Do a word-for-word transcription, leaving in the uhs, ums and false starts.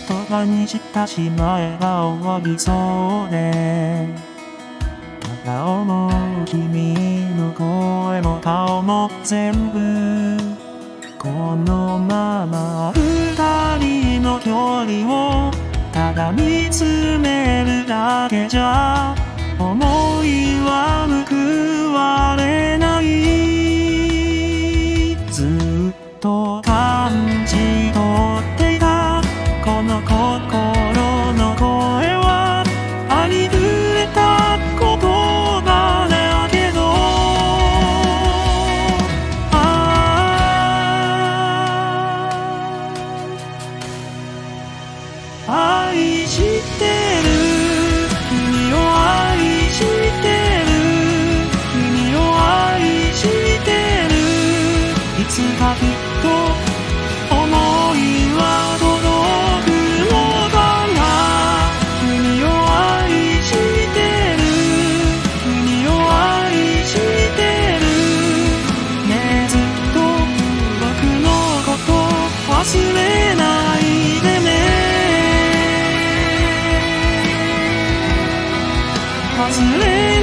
葉にしたしまえば終わりそうで、ただ思う君の声も顔も全部このまま二人の距離をただ見つめるだけじゃ思いは報われない。ずっと感じ取っていたこの心の声はありふれた言葉だけど、あ愛してる君を愛してる君を愛してるいつかきっと思いは届くのかな。君を愛してる君を愛してるねえずっと僕のこと忘れないでね。忘れ